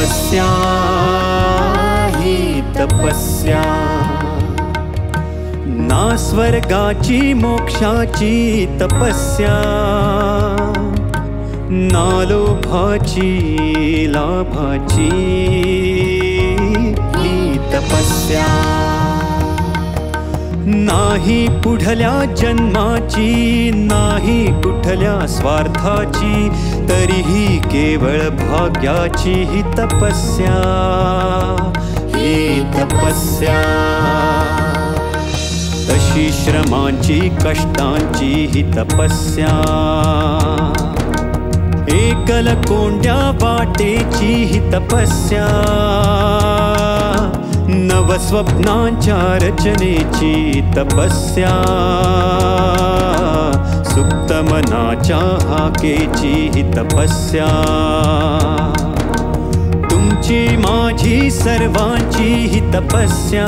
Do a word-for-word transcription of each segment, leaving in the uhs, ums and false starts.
तपस्या ही तपस्या, ना स्वर्गाची मोक्षाची तपस्या, ना लोभाची लाभाची ही तपस्या, नाही पुढल्या जन्माची, नाही कुठल्या स्वार्थाची, तरीही केवळ भाग्याची ही तपस्या, ही तपस्या, तशी श्रमांची कष्टांची ही तपस्या, एकल कोंड्या वाटेची ही तपस्या, नवस्वप्नांच्या रचनेची तपस्या, सुप्त मनाच्या हाकेची ही तपस्या, तुमची माझी सर्वांची ही तपस्या,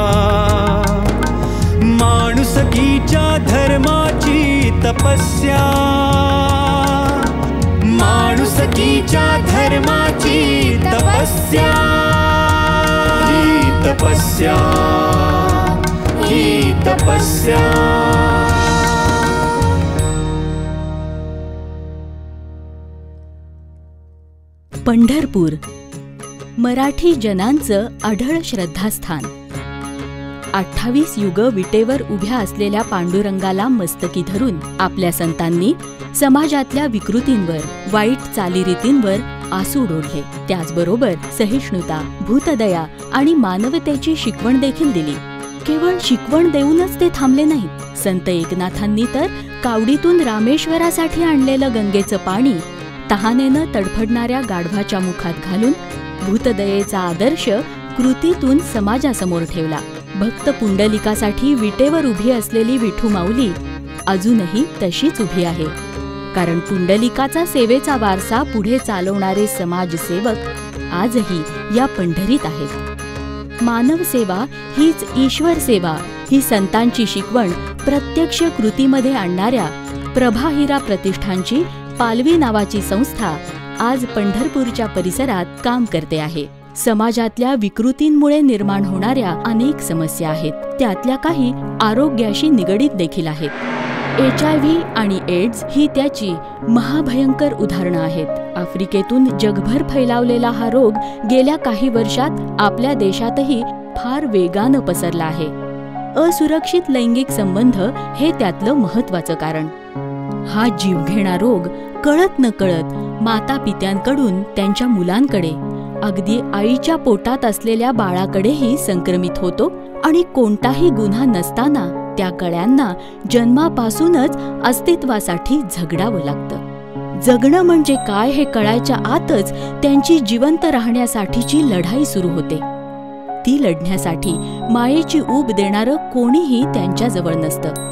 माणुसकीच्या धर्माची तपस्या, माणुसकीच्या धर्माची तपस्या, ही तपस्या, ही तपस्या। पंढरपूर मराठी जनांचं आढळ श्रद्धास्थान। अठ्ठावीस युग विटेवर उभ्या असलेल्या पांडुरंगाला मस्तकी धरून आपल्या संतांनी समाजातल्या विकृतींवर, वाईट चालीरीतींवर आसूड ओढले। त्याचबरोबर सहिष्णुता, भूतदया आणि मानवतेची शिकवण देखील दिली। केवळ शिकवण देऊनच ते थांबले नाहीत। संत एकनाथांनी तर कावडीतून रामेश्वरासाठी आणलेलं गंगेचं पाणी तहानेनं तडफडणाऱ्या गाढवाच्या मुखात घालून भूतदयेचा आदर्श कृतीतून समाजासमोर ठेवला। भक्त पुंडलिकासाठी विटेवर उभी असलेली विठू माऊली अजूनही तशीच उभी आहे, कारण पुंडलिकाचा सेवेचा वारसा पुढे चालवणारे समाजसेवक आजही या पंढरीत आहेत। मानव सेवा हीच ईश्वर सेवा ही संतांची शिकवण प्रत्यक्ष कृतीमध्ये आणणाऱ्या प्रभाहिरा प्रतिष्ठानची पालवी नावाची संस्था आज पंढरपूरच्या परिसरात काम करते आहे। समाजातल्या विकृतींमुळे निर्माण होणाऱ्या अनेक समस्या आहेत, त्यातल्या काही आरोग्याशी निगडीत देखील आहेत। एच आय व्ही आणि एड्स ही त्याची महाभयंकर उदाहरणं आहेत। आफ्रिकेतून जगभर फैलावलेला हा रोग गेल्या काही वर्षात आपल्या देशातही फार वेगानं पसरला आहे। असुरक्षित लैंगिक संबंध हे त्यातलं महत्त्वाचं कारण। हा जीवघेणा रोग कळत न कळत माता पित्यांकडून त्यांच्या मुलांकडे, अगदी आईच्या पोटात असलेल्या बाळाकडेही संक्रमित होतो आणि कोणताही गुन्हा नसताना त्या कळ्यांना जन्मापासूनच अस्तित्वासाठी झगडावं लागतं। जगणं म्हणजे काय हे कळायच्या आतच त्यांची जिवंत राहण्यासाठीची लढाई सुरू होते। ती लढण्यासाठी मायेची ऊब देणारं कोणीही त्यांच्याजवळ नसतं।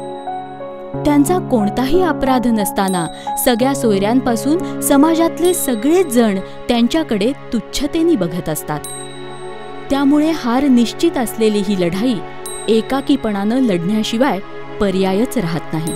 त्यांचा कोणताही अपराध नसताना सगळ्या सोयऱ्यांपासून समाजातले सगळेच जण त्यांच्याकडे तुच्छतेने बघत असतात। त्यामुळे हार निश्चित असलेली ही लढाई एकाकीपणानं लढण्याशिवाय पर्यायच राहत नाही।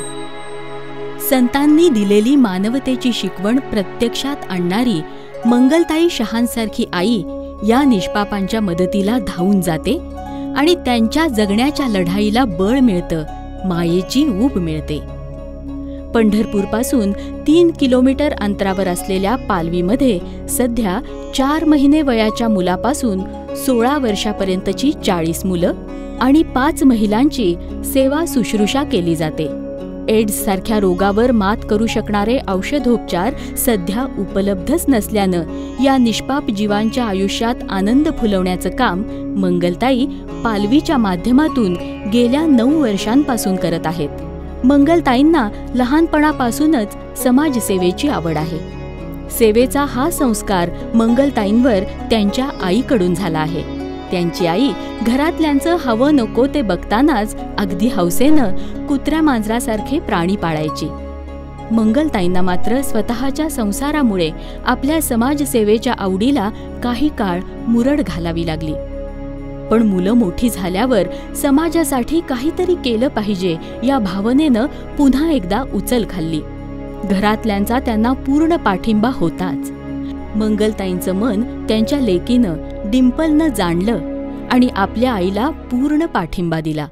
संतांनी दिलेली मानवतेची शिकवण प्रत्यक्षात आणणारी मंगलताई शहांसारखी आई या निष्पापांच्या मदतीला धावून जाते आणि त्यांच्या जगण्याच्या लढाईला बळ मिळतं, मायेची ऊब मिळते। पंढरपूरपासून तीन किलोमीटर अंतरावर असलेल्या पालवीमध्ये सध्या चार महिने वयाच्या मुलापासून सोळा वर्षापर्यंतची चाळीस मुलं आणि पाच महिलांची सेवा शुश्रूषा केली जाते। एड्स सारख्या रोगावर मात करू शकणारे औषधोपचार सध्या उपलब्धच नसल्यानं या निष्पाप जीवांच्या आयुष्यात आनंद फुलवण्याचं काम मंगलताई पालवीच्या माध्यमातून गेल्या नऊ वर्षांपासून करत आहेत। मंगलताईंना लहानपणापासूनच समाजसेवेची आवड आहे। सेवेचा हा संस्कार मंगलताईंवर त्यांच्या आईकडून झाला आहे। त्यांची आई घरातल्यांचं हवं नको ते बघतानाच अगदी हौसेनं कुत्र्या मांजरासारखे प्राणी पाळायची। मंगलताईंना मात्र स्वतःच्या संसारामुळे आपल्या समाजसेवेच्या आवडीला काही काळ मुरड घालावी लागली। पण मुलं मोठी झाल्यावर समाजासाठी काहीतरी केलं पाहिजे या भावनेनं पुन्हा एकदा उचल खाल्ली। घरातल्यांचा त्यांना पूर्ण पाठिंबा होताच। मंगलताईंचं मन त्यांच्या लेकीनं डिंपलनं जाणलं आणि आपल्या आईला पूर्ण पाठिंबा दिला.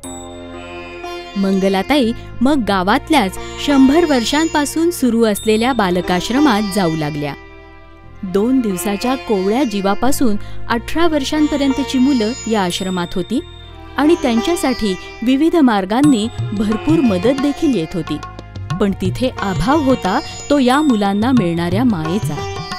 मंगलाताई मग गावातल्याच शंभर वर्षांपासून सुरू असलेल्या बालकाश्रमात जाऊ लागल्या. दोन दिवसाच्या कोवळ्या जीवापासून अठरा वर्षांपर्यंतची मुलं या आश्रमात होती आणि त्यांच्यासाठी विविध मार्गांनी भरपूर मदत देखील येत होती. पण तिथे अभाव होता तो या मुलांना मिळणाऱ्या मायेचा.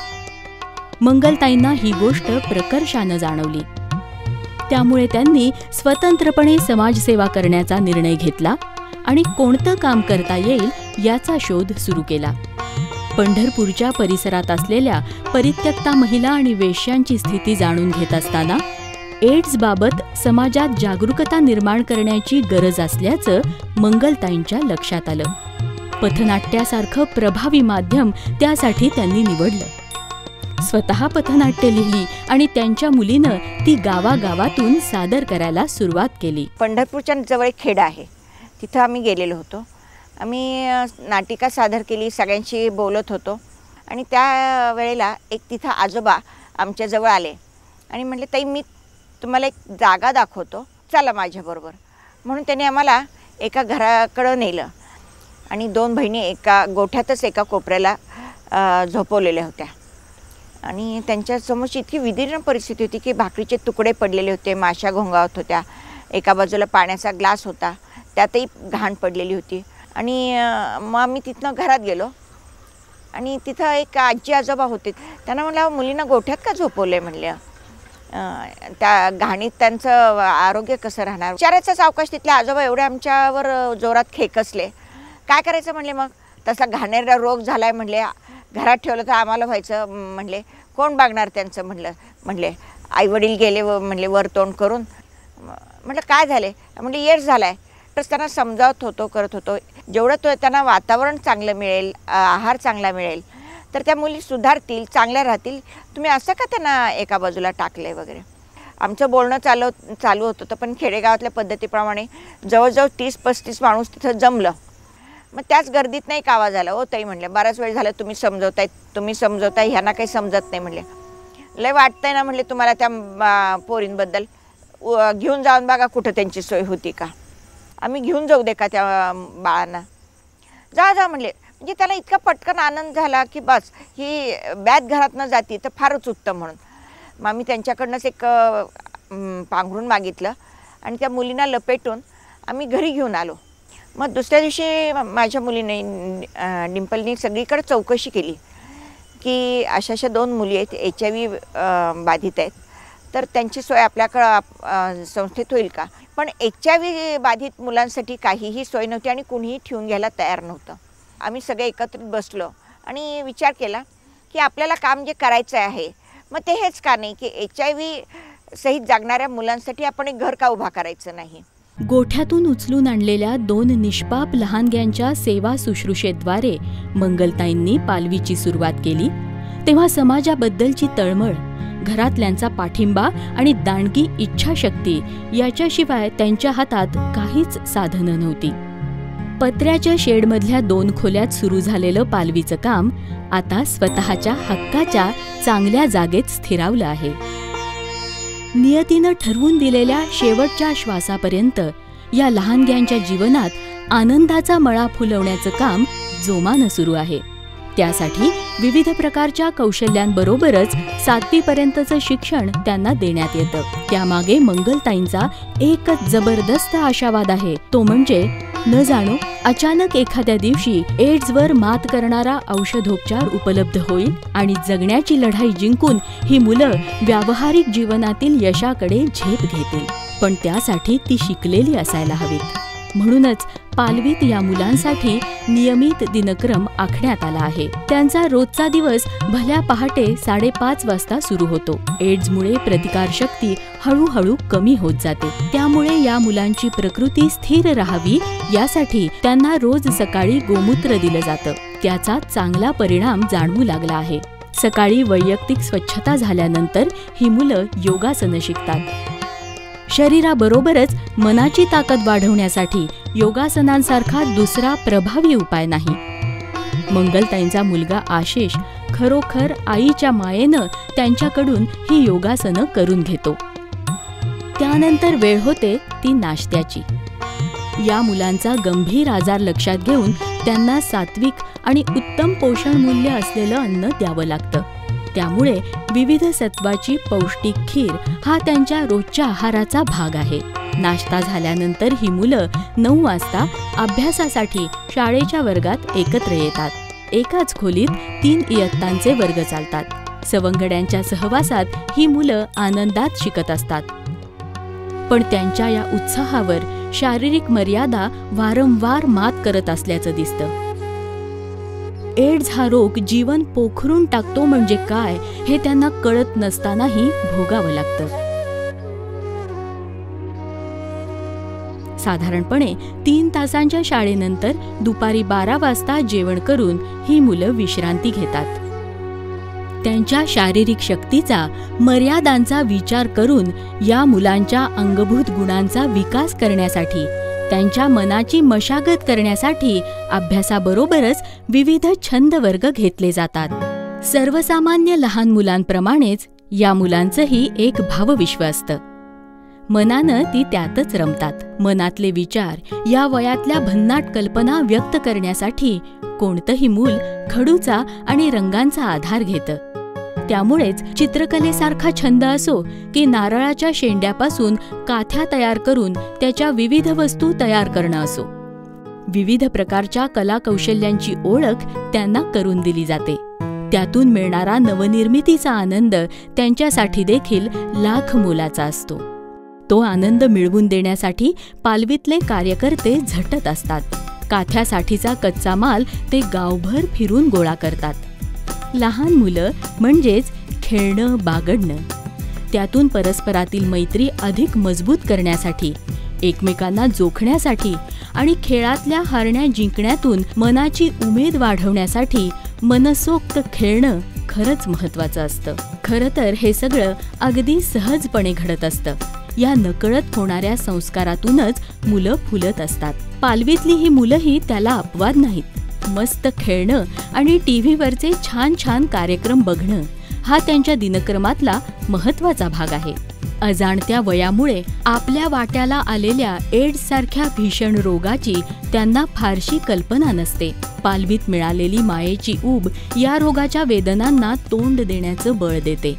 मंगलताईंना ही गोष्ट प्रकर्षानं जाणवली. त्यामुळे त्यांनी स्वतंत्रपणे समाजसेवा करण्याचा निर्णय घेतला आणि कोणतं काम करता येईल याचा शोध सुरू केला. पंढरपूरच्या परिसरात असलेल्या परित्यक्ता महिला आणि वेश्यांची स्थिती जाणून घेत असताना एड्सबाबत समाजात जागरूकता निर्माण करण्याची गरज असल्याचं मंगलताईंच्या लक्षात आलं. पथनाट्यासारखं प्रभावी माध्यम त्यासाठी त्यांनी निवडलं. स्वतः पथनाट्य लिहिली आणि त्यांच्या मुलीनं ती गावागावातून सादर करायला सुरुवात केली. पंढरपूरच्या जवळ एक खेड आहे, तिथं आम्ही गेलेलो होतो. आम्ही नाटिका सादर केली, सगळ्यांशी बोलत होतो आणि त्या वेळेला एक तिथं आजोबा आमच्याजवळ आले आणि म्हटले, ताई मी तुम्हाला एक जागा दाखवतो, चला माझ्याबरोबर. म्हणून त्याने आम्हाला एका घराकडं नेलं आणि दोन बहिणी एका गोठ्यातच एका कोपऱ्याला झोपवलेल्या होत्या आणि त्यांच्यासमोरची इतकी विदीर्ण परिस्थिती होती की भाकरीचे तुकडे पडलेले होते, माशा घोंगावत होत्या, एका बाजूला पाण्याचा ग्लास होता, त्यातही घाण पडलेली होती. आणि मग आम्ही तिथनं घरात गेलो आणि तिथं एक आजी आजोबा होते. त्यांना म्हटलं, मुलींना गोठ्यात का झोपवलं आहे म्हणलं, त्या घाणीत त्यांचं आरोग्य कसं राहणार. विचारायचाच अवकाश तिथले आजोबा एवढे आमच्यावर जोरात खेकसले. काय करायचं म्हणले, मग तसा घाणेरडा रोग झाला आहे म्हणले, घरात ठेवलं तर आम्हाला व्हायचं म्हणले, कोण बघणार त्यांचं म्हणलं. म्हणले आईवडील गेले व म्हणले वर तोंड करून. म्हटलं काय झाले, म्हणले येड झाला आहे. तर त्यांना समजावत होतो, करत होतो. जेवढं तो त्यांना वातावरण चांगलं मिळेल, आहार चांगला मिळेल तर त्या मुली सुधारतील, चांगल्या राहतील. तुम्ही असं का त्यांना एका बाजूला टाकलं आहे वगैरे. आमचं बोलणं चालू चालू होतं होतं पण खेडेगावातल्या पद्धतीप्रमाणे जवळजवळ तीस पस्तीस माणूस तिथं जमलं. मग त्याच गर्दीत नाही एक आवाज आला, ओ ताई म्हणले, बराच वेळ झाला तुम्ही समजवताय तुम्ही समजवताय ह्यांना काही समजत नाही म्हणले. लय वाटतंय ना म्हणले तुम्हाला त्या पोरींबद्दल, घेऊन जाऊन बघा कुठं त्यांची सोय होती का, आम्ही घेऊन जाऊ दे का त्या बाळांना. जा जा म्हणले. म्हणजे त्याला इतका पटकन आनंद झाला की बस ही बॅद घरात न जाती तर फारच उत्तम म्हणून. मग आम्ही त्यांच्याकडनंच एक पांघरून मागितलं आणि त्या मुलींना लपेटून आम्ही घरी घेऊन आलो. मग दुसऱ्या दिवशी माझ्या मुलीने डिंपलनी सगळीकडे चौकशी केली की अशा अशा दोन मुली आहेत, एच आय व्ही बाधित आहेत, तर त्यांची सोय आपल्याकडं संस्थेत होईल का. पण एच आय व्ही बाधित मुलांसाठी काहीही सोय नव्हती आणि कुणीही ठेवून घ्यायला तयार नव्हतं. आम्ही सगळे एकत्रित बसलो आणि विचार केला की आपल्याला काम जे करायचं आहे मग ते हेच का नाही की एच आय व्ही सहित जागणाऱ्या मुलांसाठी आपण एक घर का उभा करायचं नाही. गोठ्यातून उचलून आणलेल्या दोन निष्पाप लहानग्यांच्या सेवा शुश्रूषेद्वारे मंगलताईंनी पालवीची सुरुवात केली तेव्हा समाजाबद्दलची तळमळ, घरातल्यांचा पाठिंबा आणि दांडगी इच्छाशक्ती याच्याशिवाय त्यांच्या हातात काहीच साधनं नव्हती. पत्र्याच्या शेडमधल्या दोन खोल्यात सुरू झालेलं पालवीचं काम आता स्वतःच्या हक्काच्या चांगल्या जागेत स्थिरावलं आहे. नियतीनं ठरवून दिलेल्या शेवटच्या श्वासापर्यंत या लहानग्यांच्या जीवनात आनंदाचा मळा फुलवण्याचं काम जोमानं सुरू आहे. त्यासाठी विविध प्रकारच्या कौशल्यांबरोबरच सातवीपर्यंतचं शिक्षण त्यांना देण्यात येतं. त्यामागे मंगलताईंचा एकच जबरदस्त आशावाद आहे, तो म्हणजे न जाणो अचानक एखाद्या दिवशी एड्सवर मात करणारा औषधोपचार उपलब्ध होईल आणि जगण्याची लढाई जिंकून ही मुलं व्यावहारिक जीवनातील यशाकडे झेप घेतील. पण त्यासाठी ती शिकलेली असायला हवीत. म्हणूनच पालवीत या मुलांसाठी नियमित दिनक्रम आखण्यात आला आहे. त्यांचा रोजचा दिवस भल्या पहाटे साडेपाच वाजता सुरू होतो. एड्समुळे प्रतिकारशक्ती हळूहळू कमी होत जाते. त्यामुळे या मुलांची प्रकृती स्थिर राहावी यासाठी त्यांना रोज सकाळी गोमूत्र दिलं जातं. त्याचा चांगला परिणाम जाणवू लागला आहे. सकाळी वैयक्तिक स्वच्छता झाल्यानंतर ही मुलं योगासनं शिकतात. शरीराबरोबरच मनाची ताकद वाढवण्यासाठी योगासनांसारखा दुसरा प्रभावी उपाय नाही. मंगलताईंचा मुलगा आशिष खरोखर आईच्या मायेनं त्यांच्याकडून ही योगासनं करून घेतो. त्यानंतर वेळ होते ती नाश्त्याची. या मुलांचा गंभीर आजार लक्षात घेऊन त्यांना सात्विक आणि उत्तम पोषण मूल्य असलेलं अन्न द्यावं लागतं. त्यामुळे विविध सत्वाची पौष्टिक खीर हा त्यांच्या रोजच्या आहाराचा भाग आहे. नाश्ता झाल्यानंतर ही मुलं नऊ वाजता अभ्यासासाठी शाळेच्या वर्गात एकत्र येतात. एकाच खोलीत तीन इयत्तांचे वर्ग चालतात. सवंगड्यांच्या सहवासात ही मुलं आनंदात शिकत असतात. पण त्यांच्या या उत्साहावर शारीरिक मर्यादा वारंवार मात करत असल्याचं दिसतं. एड्स हा रोग जीवन पोखरून टाकतो म्हणजे काय हे त्यांना कळत नसतानाही भोगावं लागतं. साधारणपणे तीन तासांच्या शाळेनंतर दुपारी बारा वाजता जेवण करून ही मुलं विश्रांती घेतात. त्यांच्या शारीरिक शक्तीचा, मर्यादांचा विचार करून या मुलांच्या अंगभूत गुणांचा विकास करण्यासाठी, त्यांच्या मनाची मशागत करण्यासाठी अभ्यासाबरोबरच विविध छंद वर्ग घेतले जातात. सर्वसामान्य लहान मुलांप्रमाणेच या मुलांचंही एक भावविश्व असतं. मनानं ती त्यातच रमतात. मनातले विचार, या वयातल्या भन्नाट कल्पना व्यक्त करण्यासाठी कोणतंही मूल खडूचा आणि रंगांचा आधार घेतं. त्यामुळेच चित्रकलेसारखा छंद असो की नारळाच्या शेंड्यापासून काथ्या तयार करून त्याच्या विविध वस्तू तयार करणं असो, विविध प्रकारच्या कलाकौशल्यांची ओळख त्यांना करून दिली जाते. त्यातून मिळणारा नवनिर्मितीचा आनंद त्यांच्यासाठी देखील लाख मोलाचा असतो. तो आनंद मिळवून देण्यासाठी पालवीतले कार्यकर्ते झटत असतात. काथ्यासाठीचा कच्चा माल ते गावभर फिरून गोळा करतात. लहान मुलं म्हणजेच खेळणं, बागडणं. त्यातून परस्परातील मैत्री अधिक मजबूत करण्यासाठी, एकमेकांना जोखण्यासाठी आणि खेळातल्या हारण्या जिंकण्यातून मनाची उमेद वाढवण्यासाठी मनसोक्त खेळणं खरंच महत्वाचं असतं. खरं तर हे सगळं अगदी सहजपणे घडत असतं. या नकळत होणाऱ्या संस्कारातूनच मुलं फुलत असतात. पालवीतली ही मुलंही त्याला अपवाद नाहीत. मस्त खेळणं आणि टीव्हीवरचे छान छान कार्यक्रम बघणं हा त्यांच्या दिनक्रमातला महत्वाचा भाग आहे. अजाणत्या वयामुळे आपल्या वाट्याला आलेल्या एड्स सारख्या भीषण रोगाची त्यांना फारशी कल्पना नसते. पालवीत मिळालेली मायेची ऊब या रोगाच्या वेदनांना तोंड देण्याचं बळ देते.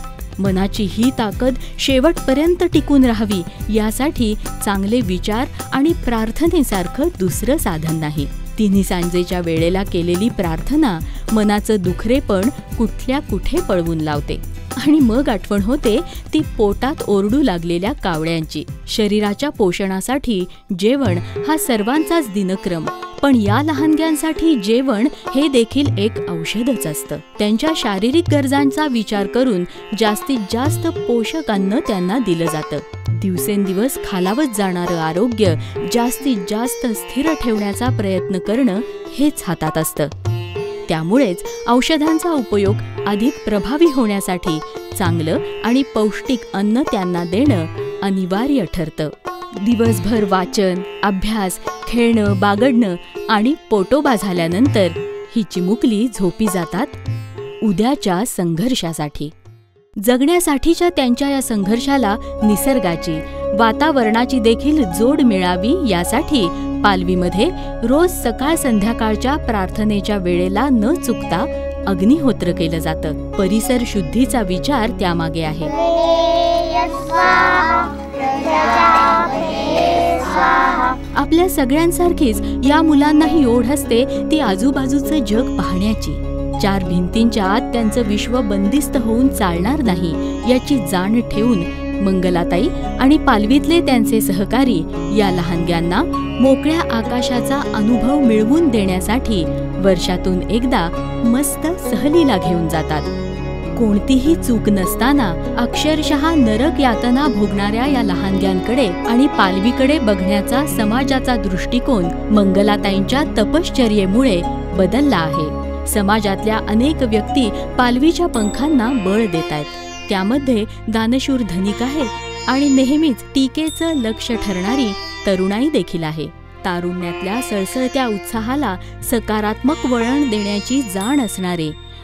मनाची ही ताकद शेवटपर्यंत टिकून राहावी यासाठी चांगले विचार आणि प्रार्थनेसारखं दुसरं साधन नाही. तिन्ही सांजेच्या वेळेला केलेली प्रार्थना मनाचं दुखरेपण कुठल्या कुठे पळवून लावते. आणि मग आठवण होते ती पोटात ओरडू लागलेल्या कावळ्यांची. शरीराच्या पोषणासाठी जेवण हा सर्वांचाच दिनक्रम, पण या लहानग्यांसाठी जेवण हे देखील एक औषधच असतं. त्यांच्या शारीरिक गरजांचा विचार करून जास्तीत जास्त पोषक अन्न त्यांना दिलं जातं. दिवसेंदिवस खालावत जाणारं आरोग्य जास्तीत जास्त स्थिर ठेवण्याचा प्रयत्न करणं हेच हातात असतं. त्यामुळेच औषधांचा उपयोग अधिक प्रभावी होण्यासाठी चांगलं आणि पौष्टिक अन्न त्यांना देणं अनिवार्य ठरतं. दिवसभर वाचन, अभ्यास, खेळणं, बागडणं आणि पोटोबा झाल्यानंतर ही चिमुकली झोपी जातात उद्याच्या संघर्षासाठी. जगण्यासाठीच्या त्यांच्या या संघर्षाला निसर्गाची, वातावरणाची देखील जोड मिळावी यासाठी पालवीमध्ये रोज सकाळ संध्याकाळच्या प्रार्थनेच्या वेळेला न चुकता अग्निहोत्र केलं जातं. परिसर शुद्धीचा विचार त्यामागे आहे. आपल्या सगळ्यांसारखीच या मुलांनाही ओढ असते ती आजूबाजूचं जग पाहण्याची. चार भिंतींच्या आत त्यांचं विश्व बंदिस्त होऊन चालणार नाही याची जाण ठेवून मंगलाताई आणि पालवीतले त्यांचे सहकारी या लहानग्यांना मोकळ्या आकाशाचा अनुभव मिळवून देण्यासाठी वर्षातून एकदा मस्त सहलीला घेऊन जातात. कोणतीही चूक नसताना अक्षरशः नरक यातना भोगणाऱ्या या लहानग्यांकडे आणि पालवीकडे बघण्याचा समाजाचा दृष्टिकोन मंगलाताईंच्या तपश्चर्येमुळे बदलला आहे. समाजातल्या अनेक व्यक्ती पालवीच्या पंखांना बळ देत आहेत. त्यामध्ये दानशूर धनिक आहेत आणि नेहमीच टीकेचं लक्ष ठरणारी तरुणाई देखील आहे. तारुण्यातल्या सळसळत्या उत्साहाला सकारात्मक वळण देण्याची जाण असणारे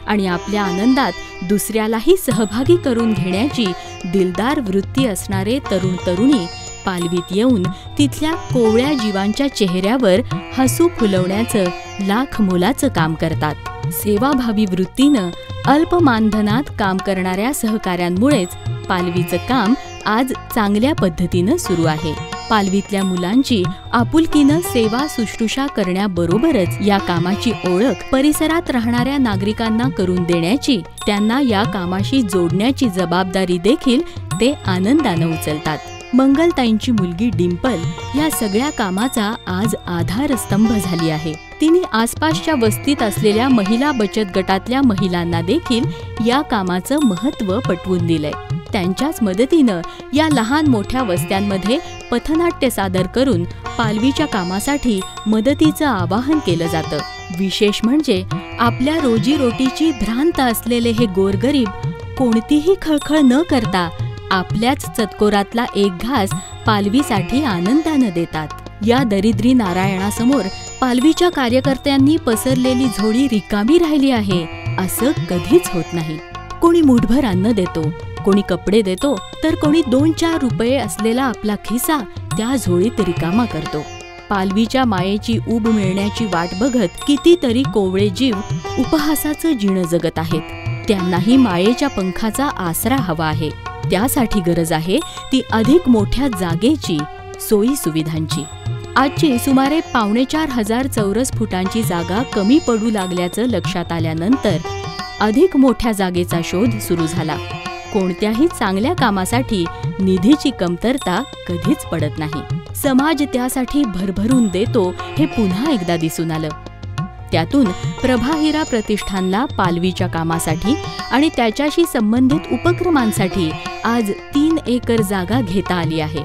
आणि आपल्या आनंदात दुसऱ्यालाही सहभागी करून घेण्याची दिलदार वृत्ती असणारे तरुण तरुणी पालवीत येऊन तिथल्या कोवळ्या जीवांच्या चेहऱ्यावर हसू फुलवण्याचं लाख मोलाचं काम करतात. सेवाभावी वृत्तीनं अल्प मानधनात काम करणाऱ्या सहकाऱ्यांमुळेच पालवीचं काम आज चांगल्या पद्धतीनं सुरू आहे. पालवीतल्या मुलांची आपुलकीनं सेवा शुश्रूषा करण्याबरोबरच या कामाची ओळख परिसरात राहणाऱ्या नागरिकांना करून देण्याची, त्यांना या कामाशी जोडण्याची जबाबदारी देखील ते आनंदानं उचलतात. मंगलताईंची मुलगी डिंपल या सगळ्या कामाचा आज आधारस्तंभ झाली आहे. तिने आसपासच्या वस्तीत असलेल्या महिला बचत गटातल्या महिलांना देखील या कामाचं महत्त्व पटवून दिलंय. त्यांच्याच मदतीनं या लहान मोठ्या वस्त्यांमध्ये पथनाट्य सादर करून पालवीच्या कामासाठी मदतीचं आवाहन केलं जातं. विशेष म्हणजे आपल्या रोजीरोटीची भ्रांत असलेले हे गोरगरीब कोणतीही खळखळ न करता आपल्याच चतकोरातला एक घास पालवीसाठी आनंदानं देतात. या दरिद्री नारायणासमोर पालवीच्या कार्यकर्त्यांनी पसरलेली झोळी रिकामी राहिली आहे असं कधीच होत नाही. कोणी मुठभर अन्न देतो, कोणी कपडे देतो, तर कोणी दोन चार रुपये असलेला आपला खिसा त्या झोळीत रिकामा करतो. पालवीच्या मायेची ऊब मिळण्याची वाट बघत कितीतरी कोवळे जीव उपहासाचं जीण जगत आहेत. त्यांनाही मायेच्या पंखाचा आसरा हवा आहे. त्यासाठी गरज आहे ती अधिक मोठ्या जागेची, सोयी सुविधांची. आजची सुमारे पावणे चार हजार चौरस फुटांची जागा कमी पडू लागल्याचं लक्षात आल्यानंतर अधिक मोठ्या जागेचा शोध सुरू झाला. कोणत्याही चांगल्या कामासाठी निधीची कमतरता कधीच पडत नाही. समाज त्यासाठी भरभरून देतो हे पुन्हा एकदा दिसून आलं. त्यातून प्रभाहिरा प्रतिष्ठानला पालवीच्या कामासाठी आणि त्याच्याशी संबंधित उपक्रमांसाठी आज तीन एकर जागा घेता आली आहे.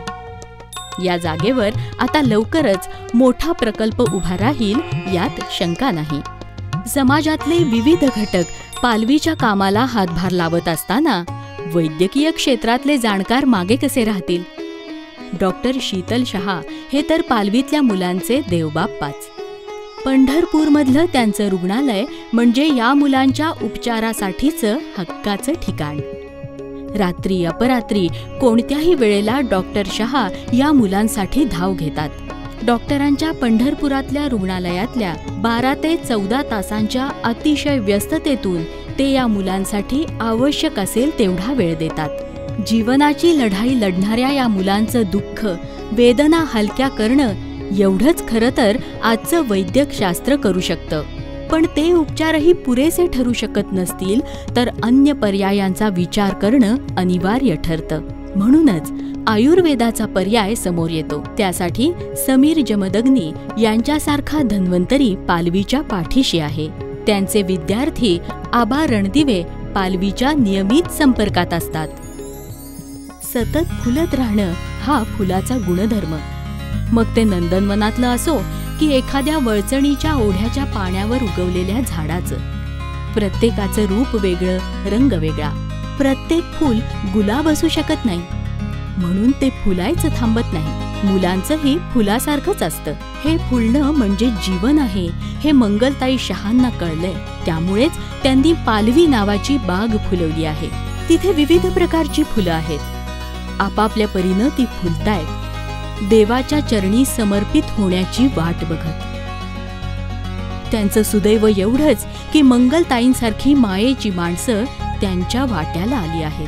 या जागेवर आता लवकरच मोठा प्रकल्प उभा राहील यात शंका नाही. समाजातले विविध घटक पालवीच्या कामाला हातभार लावत असताना वैद्यकीय क्षेत्रातले जाणकार मागे कसे राहतील? डॉक्टर शीतल शहा हे तर पालवीतल्या मुलांचे देवबाप्पाच. पंढरपूरमधलं त्यांचं रुग्णालय म्हणजे या मुलांच्या उपचारासाठीचं हक्काचं ठिकाण. रात्री अपरात्री कोणत्याही वेळेला डॉक्टर शहा या मुलांसाठी धाव घेतात. डॉक्टरांच्या पंढरपुरातल्या रुग्णालयातल्या बारा ते चौदा तासांच्या अतिशय व्यस्ततेतून ते या मुलांसाठी आवश्यक असेल तेवढा वेळ देतात. जीवनाची लढाई लढणाऱ्या या मुलांचं दुःख, वेदना हलक्या करणं एवढंच खरं तर आजचं वैद्यकशास्त्र करू शकतं. पण ते उपचारही पुरेसे ठरू शकत नसतील तर अन्य पर्यायांचा विचार करणं अनिवार्य ठरतं. म्हणूनच आयुर्वेदाचा पर्याय समोर येतो. त्यासाठी समीर जमदग्नी यांच्यासारखा धन्वंतरी पालवीच्या पाठीशी आहे. त्यांचे विद्यार्थी आबा रणदिवे पालवीच्या नियमित संपर्कात असतात. सतत फुलत राहणं हा फुलाचा गुणधर्म. मग ते नंदनवनातलं असो की एखाद्या वळचणीच्या ओढ्याच्या पाण्यावर उगवलेल्या झाडाचं. प्रत्येकाचं रूप वेगळं, रंग वेगळा. प्रत्येक फूल गुलाब असू शकत नाही, म्हणून ते फुलायचं थांबत नाही. मुलांचंही फुलासारखंच असतं. हे फुलणं म्हणजे जीवन आहे हे मंगलताई शहांना कळलंय. त्यामुळेच त्यांनी पालवी नावाची बाग फुलवली आहे. तिथे विविध प्रकारची फुलं आहेत. आपापल्या परीनं ती फुलतायत, देवाच्या चरणी समर्पित होण्याची वाट बघत. त्यांचं सुदैव एवढंच की मंगलताईंसारखी मायेची माणसं त्यांच्या वाट्याला आली आहेत.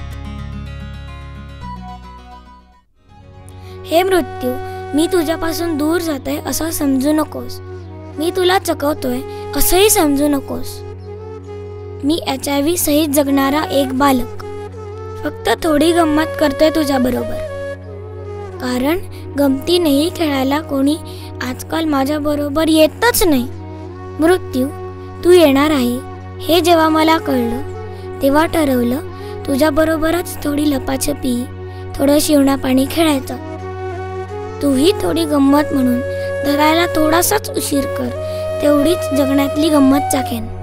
हे मृत्यू, मी तुझ्यापासून दूर जातोय असं समजू नकोस. मी तुला चकवतोय असंही समजू नकोस. मी एच आय व्ही सहित जगणारा एक बालक, फक्त थोडी गंमत करतोय तुझ्या बरोबर. कारण गमतीनेही खेळायला कोणी आजकाल माझ्या बरोबर येतच नाही. मृत्यू, तू येणार आहे हे जेव्हा मला कळलं तेव्हा ठरवलं तुझ्या बरोबरच थोडी लपाछपी, थोडं शिवणा पाणी खेळायचं. तूही थोडी गंमत म्हणून धरायला थोडासाच उशीर कर, तेवढीच जगण्यातली गंमत चाकेन.